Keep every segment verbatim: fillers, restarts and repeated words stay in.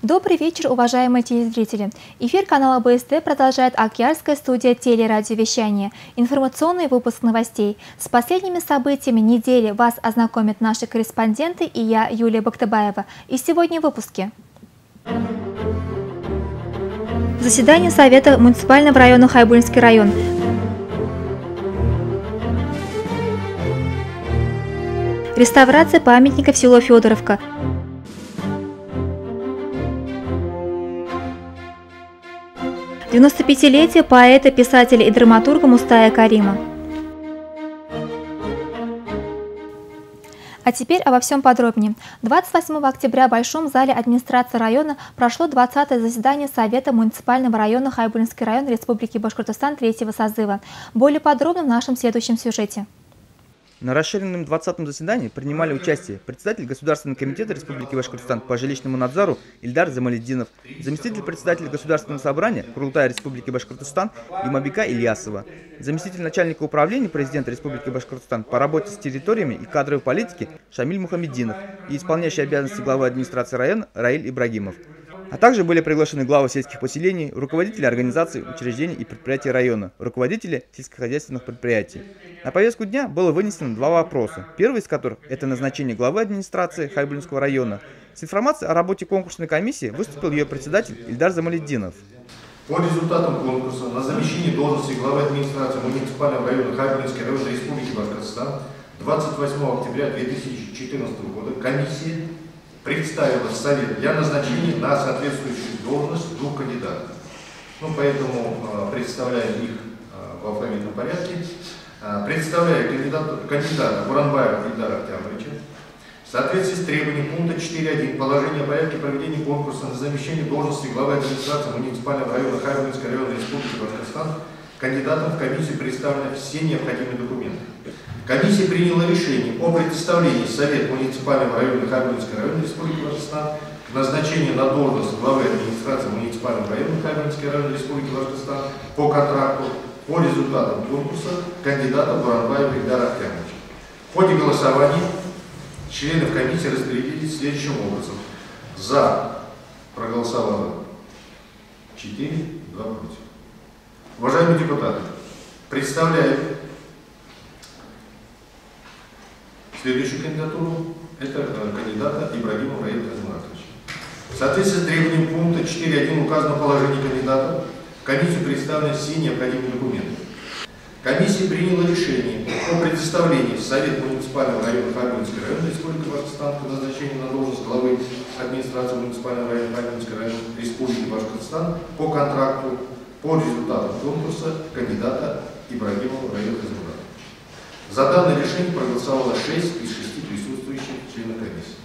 Добрый вечер, уважаемые телезрители. Эфир канала Бэ Эс Тэ продолжает Акьярская студия телерадиовещания. Информационный выпуск новостей. С последними событиями недели вас ознакомят наши корреспонденты и я, Юлия Бактыбаева. И сегодня в выпуске. Заседание Совета муниципального района Хайбулинский район. Реставрация памятника в село Федоровка. девяностопятилетие поэта, писателя и драматурга Мустая Карима. А теперь обо всем подробнее. двадцать восьмого октября в Большом зале администрации района прошло двадцатое заседание Совета муниципального района Хайбулинский район Республики Башкортостан третьего созыва. Более подробно в нашем следующем сюжете. На расширенном двадцатом заседании принимали участие председатель Государственного комитета Республики Башкортостан по жилищному надзору Ильдар Замалетдинов, заместитель председателя Государственного собрания Курултая Республики Башкортостан Имабека Ильясова, заместитель начальника управления президента Республики Башкортостан по работе с территориями и кадровой политике Шамиль Мухаммеддинов и исполняющий обязанности главы администрации района Раиль Ибрагимов. А также были приглашены главы сельских поселений, руководители организаций, учреждений и предприятий района, руководители сельскохозяйственных предприятий. На повестку дня было вынесено два вопроса. Первый из которых – это назначение главы администрации Хайбулинского района. С информацией о работе конкурсной комиссии выступил ее председатель Ильдар Замалетдинов. По результатам конкурса на замещение должности главы администрации муниципального района Хайбулинский район Республики Башкортостан двадцать восьмого октября две тысячи четырнадцатого года комиссия представила в Совет для назначения на соответствующую должность двух кандидатов. Ну, поэтому э, представляем их э, в алфавитном порядке. Э, представляю кандидата, кандидата Буранбаева Ильдара Октябрьевича. В соответствии с требованием пункта четыре точка один положения о порядке проведения конкурса на замещение должности главы администрации муниципального района Хайбулинский район Республики Башкортостан кандидатам в комиссию представлены все необходимые документы. Комиссия приняла решение о предоставлении Совет муниципального района Хайбулинский район Республики Башкортостан к назначению на должность главы администрации муниципального района Хайбулинский район Республики Башкортостан по контракту по результатам конкурса кандидата Буранбаева Ильдара Октябрьевича. В ходе голосования членов комиссии распределились следующим образом. За проголосовало четыре, два против. Уважаемые депутаты, представляю следующую кандидатуру. Это кандидата Ибрагимова Раиля Казмуратовича. В соответствии с требованием пункта четыре точка один указано положение кандидата. В комиссию представлены все необходимые документы. Комиссия приняла решение о предоставлении в Совет муниципального района Хайбулинский район Республики Башкортостан к назначению на должность главы администрации муниципального района Хайбулинский район Республики Башкортостан по контракту по результатам конкурса кандидата Ибрагимова Раиля Казмуратовича. За данное решение проголосовало шесть из шести присутствующих членов комиссии.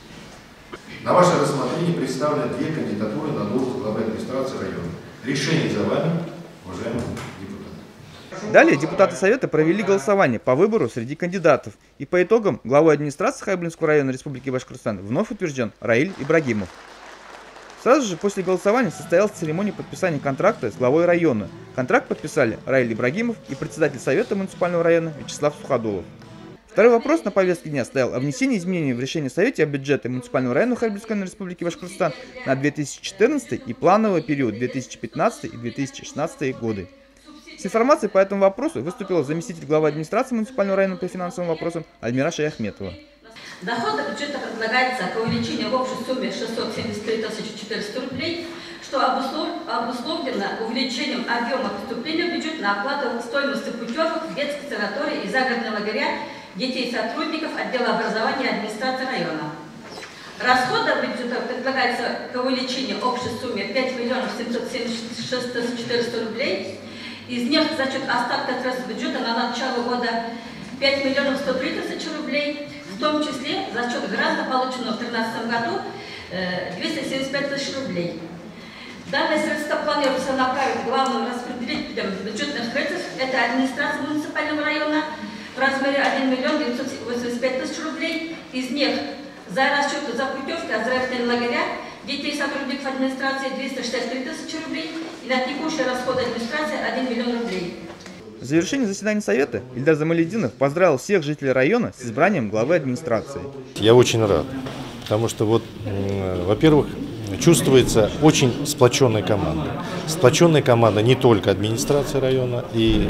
На ваше рассмотрение представлены две кандидатуры на должность главы администрации района. Решение за вами, уважаемые депутаты. Далее депутаты Совета провели голосование по выбору среди кандидатов. И по итогам главой администрации Хайбулинского района Республики Башкортостан вновь утвержден Раиль Ибрагимов. Сразу же после голосования состоялась церемония подписания контракта с главой района. Контракт подписали Раиль Ибрагимов и председатель Совета муниципального района Вячеслав Суходолов. Второй вопрос на повестке дня стоял о внесении изменений в решение Совета о бюджете муниципального района Хайбулинской Республики Башкортостан на две тысячи четырнадцатый и плановый период две тысячи пятнадцатый и две тысячи шестнадцатый годы. С информацией по этому вопросу выступила заместитель главы администрации муниципального района по финансовым вопросам Альмира Шаяхметова. Доходы бюджета предлагается к увеличению в общей сумме шестьсот семьдесят три тысячи четыреста рублей, что обусловлено увеличением объема поступления в бюджет на оплату стоимости путевок в детской санатории и загородные лагеря детей сотрудников отдела образования администрации района. Расходы бюджета предлагается к увеличению в общей сумме пять миллионов семьсот семьдесят шесть тысяч четыреста рублей. Из них за счет остатка средств бюджета на начало года пять миллионов сто три тысячи рублей, в том числе за счет гранта, полученного в две тысячи тринадцатом году, двести семьдесят пять тысяч рублей. Данные средства планируется направить главным распределителем бюджетных средств, это администрация муниципального района, в размере один миллион девятьсот восемьдесят пять тысяч рублей. Из них за расчеты за путевки, оздоровительные лагеря детей сотрудников администрации двести шестьдесят три тысячи рублей и на текущие расходы администрации один миллион рублей. В завершении заседания Совета Ильдар Замалетдинов поздравил всех жителей района с избранием главы администрации. Я очень рад, потому что, вот, во-первых, чувствуется очень сплоченная команда. Сплоченная команда не только администрации района и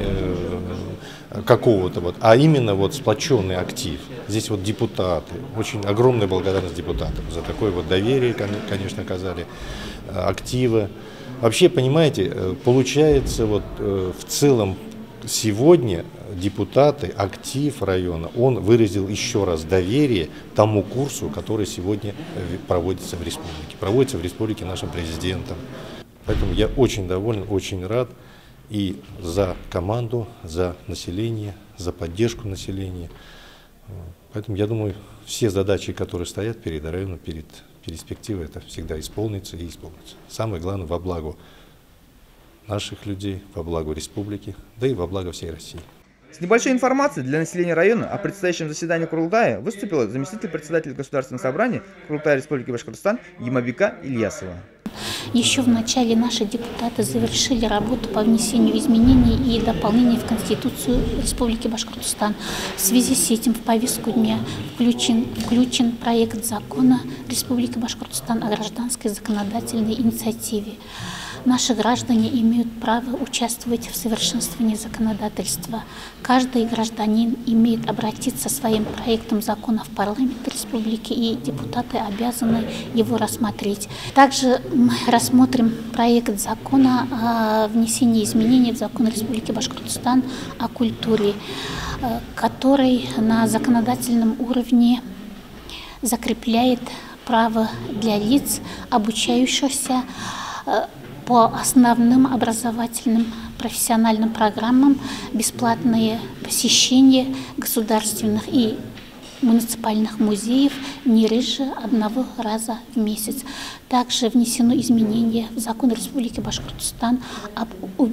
э, какого-то вот, а именно вот сплоченный актив. Здесь вот депутаты, очень огромная благодарность депутатам за такое вот доверие, конечно, оказали, активы. Вообще, понимаете, получается вот э, в целом сегодня депутаты, актив района, он выразил еще раз доверие тому курсу, который сегодня проводится в республике. Проводится в республике нашим президентом. Поэтому я очень доволен, очень рад и за команду, за население, за поддержку населения. Поэтому я думаю, все задачи, которые стоят перед районом, перед перспективой, это всегда исполнится и исполнится. Самое главное во благо наших людей, во благо республики, да и во благо всей России. С небольшой информацией для населения района о предстоящем заседании Курултая выступила заместитель председателя Государственного собрания Курултая Республики Башкортостан Ямабика Ильясова. Еще в начале наши депутаты завершили работу по внесению изменений и дополнений в Конституцию Республики Башкортостан. В связи с этим в повестку дня включен, включен проект закона Республики Башкортостан о гражданской законодательной инициативе. Наши граждане имеют право участвовать в совершенствовании законодательства. Каждый гражданин имеет обратиться своим проектом закона в парламент республики, и депутаты обязаны его рассмотреть. Также мы рассмотрим проект закона о внесении изменений в закон Республики Башкортостан о культуре, который на законодательном уровне закрепляет право для лиц, обучающихся по основным образовательным профессиональным программам, бесплатное посещение государственных и муниципальных музеев не реже одного раза в месяц. Также внесено изменение в закон Республики Башкортостан об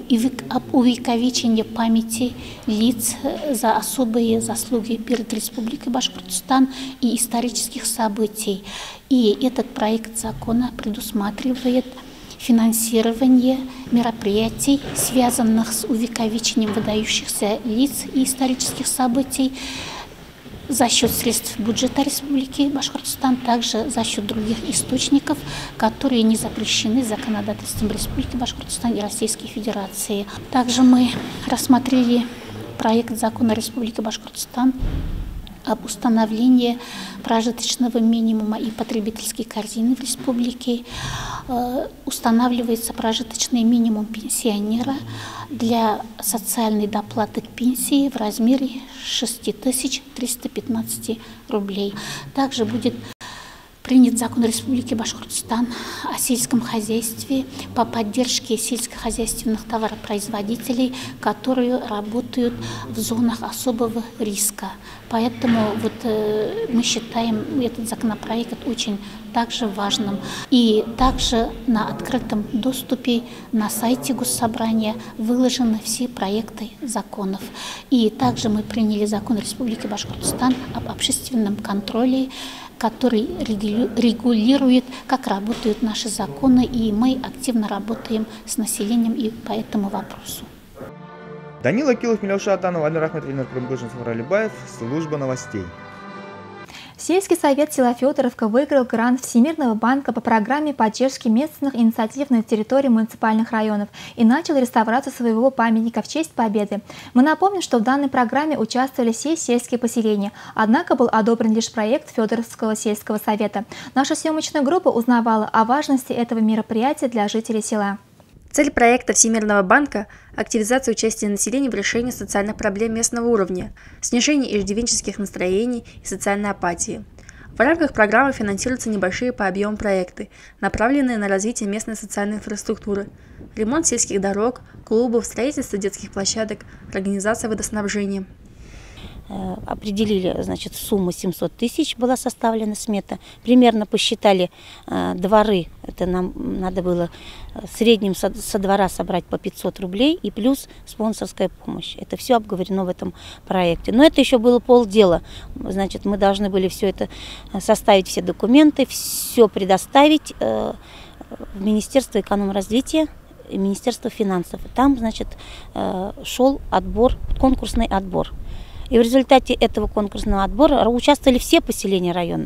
увековечении памяти лиц за особые заслуги перед Республикой Башкортостан и исторических событий. И этот проект закона предусматривает финансирование мероприятий, связанных с увековечением выдающихся лиц и исторических событий, за счет средств бюджета Республики Башкортостан, также за счет других источников, которые не запрещены законодательством Республики Башкортостан и Российской Федерации. Также мы рассмотрели проект закона Республики Башкортостан об установлении прожиточного минимума и потребительской корзины в республике. Устанавливается прожиточный минимум пенсионера для социальной доплаты к пенсии в размере шесть тысяч триста пятнадцать рублей. Также будет принят закон Республики Башкортостан о сельском хозяйстве по поддержке сельскохозяйственных товаропроизводителей, которые работают в зонах особого риска. Поэтому вот, э, мы считаем этот законопроект очень также важным. И также на открытом доступе на сайте Госсобрания выложены все проекты законов. И также мы приняли закон Республики Башкортостан об общественном контроле, который регулирует, как работают наши законы, и мы активно работаем с населением и по этому вопросу. Данила Килов, Милауша Атанов, Альнур Ахметов, Ильнар Курмгожин, Сафаралибаев, служба новостей. Сельский совет села Федоровка выиграл грант Всемирного банка по программе поддержки местных инициатив на территории муниципальных районов и начал реставрацию своего памятника в честь Победы. Мы напомним, что в данной программе участвовали все сельские поселения, однако был одобрен лишь проект Федоровского сельского совета. Наша съемочная группа узнавала о важности этого мероприятия для жителей села. Цель проекта Всемирного банка – активизация участия населения в решении социальных проблем местного уровня, снижение иждивенческих настроений и социальной апатии. В рамках программы финансируются небольшие по объему проекты, направленные на развитие местной социальной инфраструктуры, ремонт сельских дорог, клубов, строительство детских площадок, организация водоснабжения. Определили, значит, сумму семьсот тысяч была составлена смета. Примерно посчитали э, дворы. Это нам надо было в среднем со, со двора собрать по пятьсот рублей и плюс спонсорская помощь. Это все обговорено в этом проекте. Но это еще было полдела. Значит, мы должны были все это составить, все документы, все предоставить э, в Министерство экономразвития и Министерство финансов. Там, значит, э, шел отбор, конкурсный отбор. И в результате этого конкурсного отбора участвовали все поселения района.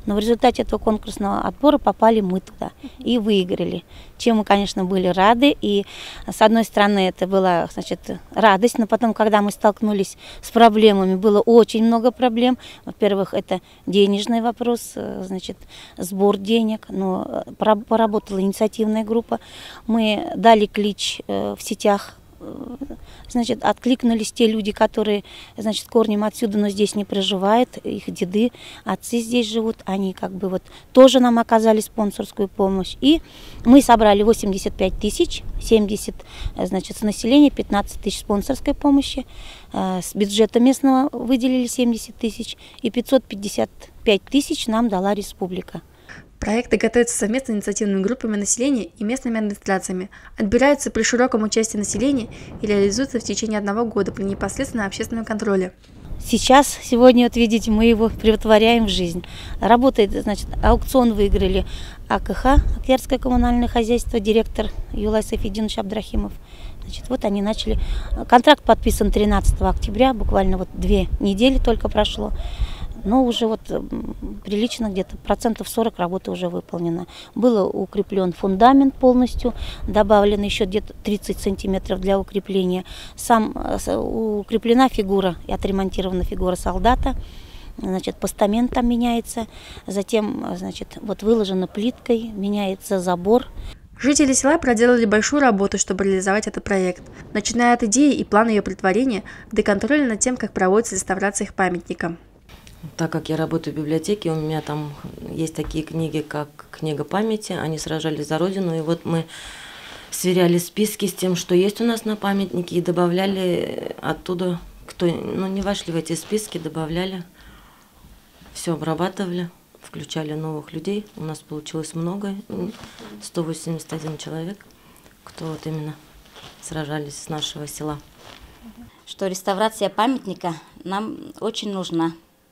Но в результате этого конкурсного отбора попали мы туда и выиграли. Чем мы, конечно, были рады. И с одной стороны это была, значит, радость, но потом, когда мы столкнулись с проблемами, было очень много проблем. Во-первых, это денежный вопрос, значит, сбор денег. Но поработала инициативная группа. Мы дали клич в сетях. Значит, откликнулись те люди, которые, значит, корнем отсюда, но здесь не проживают, их деды, отцы здесь живут, они как бы вот тоже нам оказали спонсорскую помощь. И мы собрали восемьдесят пять тысяч, семьдесят, значит, с населения, пятнадцать тысяч спонсорской помощи, с бюджета местного выделили семьдесят тысяч, и пятьсот пятьдесят пять тысяч нам дала республика. Проекты готовятся совместно инициативными группами населения и местными администрациями, отбираются при широком участии населения и реализуются в течение одного года при непосредственном общественном контроле. Сейчас, сегодня, вот видите, мы его превратворяем в жизнь. Работает, значит, аукцион выиграли АКХ, Акьярское коммунальное хозяйство, директор Юлай Сайфединович Абдрахимов. Значит, вот они начали. Контракт подписан тринадцатого октября, буквально вот две недели только прошло. Но уже вот прилично, где-то процентов сорок работы уже выполнено. Был укреплен фундамент полностью, добавлено еще где-то тридцать сантиметров для укрепления. Сам укреплена фигура и отремонтирована фигура солдата. Значит, постамент там меняется. Затем, значит, вот выложена плиткой, меняется забор. Жители села проделали большую работу, чтобы реализовать этот проект, начиная от идеи и плана ее претворения до контроля над тем, как проводится реставрация их памятника. Так как я работаю в библиотеке, у меня там есть такие книги, как «Книга памяти», они сражались за Родину, и вот мы сверяли списки с тем, что есть у нас на памятнике, и добавляли оттуда, кто ну, не вошли в эти списки, добавляли, все обрабатывали, включали новых людей. У нас получилось много, сто восемьдесят один человек, кто вот именно сражались с нашего села. Что реставрация памятника нам очень нужна.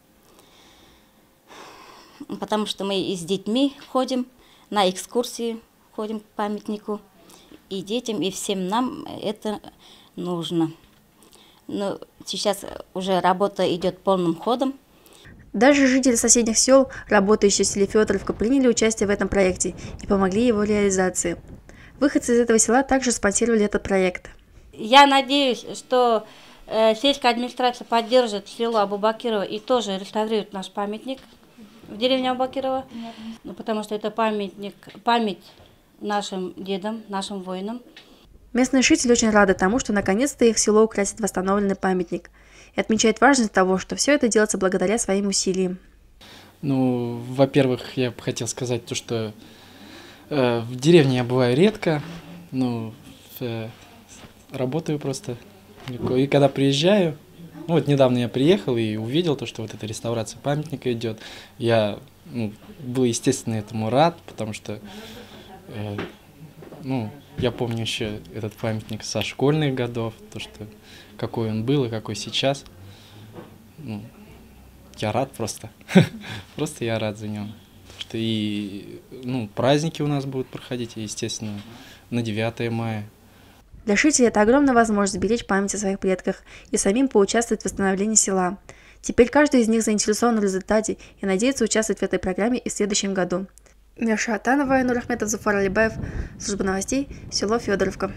Потому что мы и с детьми ходим, на экскурсии ходим к памятнику, и детям, и всем нам это нужно. Но сейчас уже работа идет полным ходом. Даже жители соседних сел, работающие в селе Федоровка, приняли участие в этом проекте и помогли его реализации. Выходцы из этого села также спонсировали этот проект. Я надеюсь, что э, сельская администрация поддержит село Абубакирова и тоже реставрирует наш памятник в деревне Абубакирова, ну, потому что это памятник, память нашим дедам, нашим воинам. Местные жители очень рады тому, что наконец-то их село украсит восстановленный памятник, и отмечают важность того, что все это делается благодаря своим усилиям. Ну, во-первых, я бы хотел сказать то, что э, в деревне я бываю редко, ну, э, работаю просто, и когда приезжаю. Ну, вот недавно я приехал и увидел то, что вот эта реставрация памятника идет. Я ну, был, естественно, этому рад, потому что э, ну, я помню еще этот памятник со школьных годов, то, что какой он был и какой сейчас. Ну, я рад просто. Просто я рад за него. Что и ну, праздники у нас будут проходить, естественно, на девятое мая. Для жителей это огромная возможность беречь память о своих предках и самим поучаствовать в восстановлении села. Теперь каждый из них заинтересован в результате и надеется участвовать в этой программе и в следующем году. Мирша Атанова, Айнур Ахметов, Зуфар Алибаев, служба новостей, село Федоровка.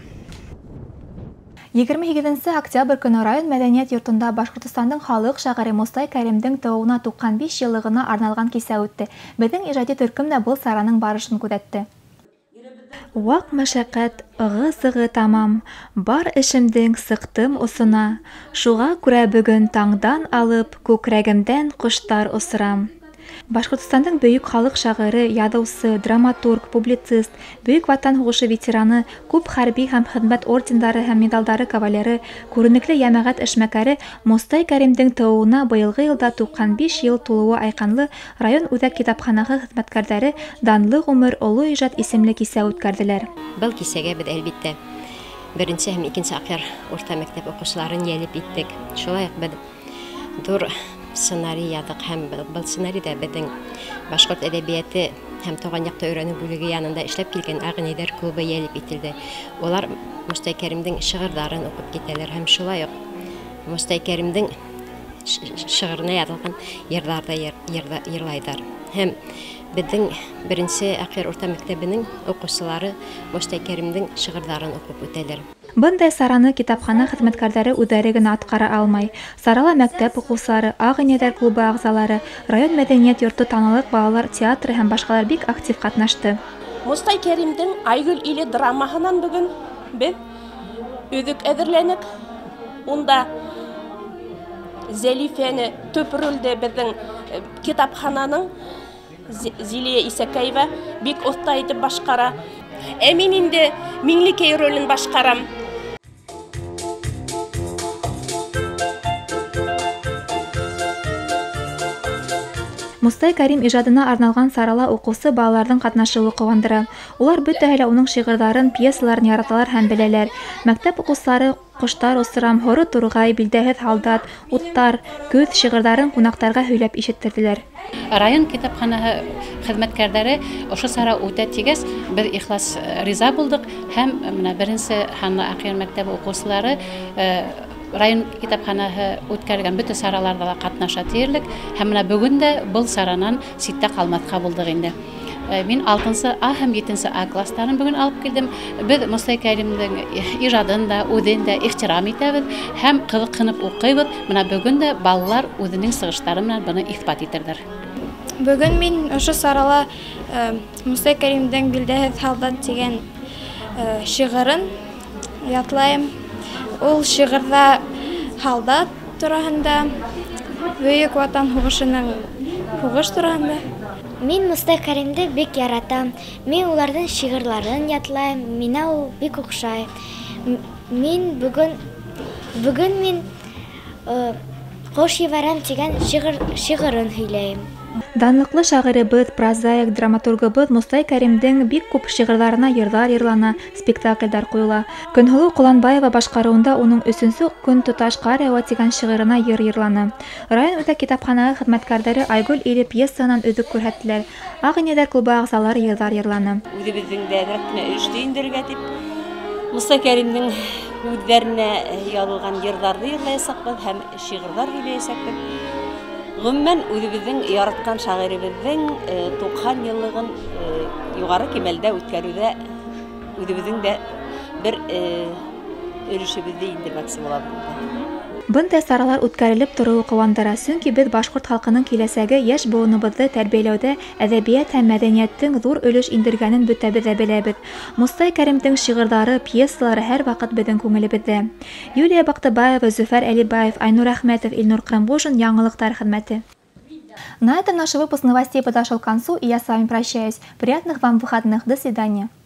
егерме егеренче октябрь көне район мәдәният йортында Башкортостандың халык шагыйре Мостай Кәримдең тууына туксан биш еллыгына арналган кисә үтте. Безнең иҗади төркем дә был сараның барышын күзәтте. Вак мәшәкать, ыгы-зыгы тамам, бар эшемдең сыктым усына, шуга күрә бүген таңдан алып күкрәгемдән коштар усырам. Башкортостандың бөек халык шагыйре, ядоусы, драматург, публицист, бөек ватан һугышы ветераны, күп хәрби һәм хезмәт ордендары һәм медальдары кавалеры, күренекле җәмәгать эшмәкәре Мостай Кәримдең тууына быелгы елда туксан биш ел тулуы айканлы район үзәк китапханәһе хезмәткәрләре данлы гомер олы иҗат исемле кисә үткәрделәр. Был кисәгә без әлбиттә беренче һәм икенче Акъяр урта мәктәп укучыларын җәлеп иттек. Шулай ук без дур сценарий ядык һәм был сценарийда безнең башкорт әдәбияты һәм туган якта өйрәнү бүлеге янында эшләп килгән Агнидәр клубы җәлеп ителде. Олар Мостай Кәримдең шигырьләрен укып китәләр һәм шулай ук Мостай Кәримдең шигыренә язылган йырларда йырлайлар. һәм безнең беренче Акъяр урта мәктәбенең укучылары Мостай Кәримнең шигырьләрен укып үтәләр. Бындай сараны китапхана хезмәткәрләре үҙләре генә аткара алмай. Сарала мәктәп укучылары, Ак-Инәдәр клубы әгъзалары, район мәдәният йорты, Танылык балалар театры һәм башкалар бик актив катнашты. Мостай Кәримнең Айгөл иле драмаһынан бүген без үҙек әҙерләнек. Унда Зәлифәне төп ролдә безнең китапхананың Зилия Исәкәева бик оҫта итеп башҡара. Ә мин инде Миңлекәй ролен башҡарам. Мостай Кәрим ижадына арналған сарала уҡыусы балаларҙың ҡатнашыуы ҡыуандыра. Улар бөтәһе лә уның шиғырҙарын, пьесаларын яраталар һәм беләләр. Мәктәп уҡыусылары Ҡоштар осрам, Һоро турғай, Билдәһеҙ һалдат, Уттар, Көҙ шиғырҙарын ҡунаҡтарға һөйләп ишеттерҙеләр. Район китапханаһы хеҙмәткәрҙәре ошо сара үтә тигәс, беҙ ихлас риза булдыҡ һәм менә беренсе һанлы Аҡъяр мәктәбе уҡыусылары район китапханаһы үткәргән бөтә сараларҙа ла ҡатнаша тиерлек һәм менә бөгөн дә был саранан ситтә ҡалмаҫҡа булдыҡ инде. Мин алтынсы А һәм етенсе А класстарын бөгөн алып килдем. Беҙ Мостай Кәримдең ижадын да, үҙен дә ихтирам итәбеҙ һәм ҡыҙыҡһынып уҡыйбыҙ. Менә бөгөн дә балалар үҙенең сығыштары менән быны иҫбат итерҙәр. Бөгөн мин ошо сарала Мостай Кәримдең Билдәһеҙ һалдат тигән шиғырын ятлайым. Ул шиғырҙа һалдат тураһында, Бөйөк Ватан һуғышының һуғыш тураһында. Мин Мостай Кәримде бик яратам. Мин уларҙың шиғырҙарын ятлайым. Миңә ул бик оҡшай. Мин бөгөн бөгөн мин Ҡош ебәрәм тигән шиғырын һөйләйем. Данлыҡлы шағирыбыҙ, прозаик, драматургыбыҙ Мостай Кәримдең бик күп шиғырҙарына йырҙар йырлана, спектаклдәр ҡуйыла. Көнһылыу Ҡоланбаева башҡарыуында уның өсөнсө көн тоташ ҡар яуа тигән шиғырына йыр йырланы. Район үтә китапханаһы хеҙмәткәрҙәре Айгөл иле пьесаһынан өҙөк күрһәттеләр. Ак-Инәдәр клубы әғзалары йырҙар йырланы. Үҙебеҙҙең дә рәтенә өлөштө индергә тип, Мостай Кәримдең үҙҙәренә яҙылған йырҙарҙы йырлаясаҡбыҙ һәм шиғырҙар һөйләйәсәкбеҙ. Ғөмүмән үҙебеҙҙең яратҡан шағирыбыҙҙың туҡһан йыллығын юғары кимәлдә үткәреүҙә үҙебеҙҙең дә бер өлөшөбөҙҙө индермәксе булабыҙ. Бындай саралар үткәрелеп тороуы ҡыуандыра, сөнки беҙ башҡорт халҡының киләсәге йәш быуыныбыҙҙы тәрбиәләүҙә әҙәбиәт һәм мәҙәниәттең ҙур өлөш индергәнен бөтәбеҙ ҙә беләбеҙ. Мостай Кәримдең шиғырҙары, пьесалары һәр ваҡыт беҙҙең күңелебеҙҙә. Юлия Баҡтыбаева, Зөфәр Әлибаев, Айнур Әхмәтов, Илнур Ҡрымғужин, Яңылыҡтар хеҙмәте. На этом наш выпуск новостей подошел к концу, и я с вами прощаюсь. Приятных вам выходных. До свидания.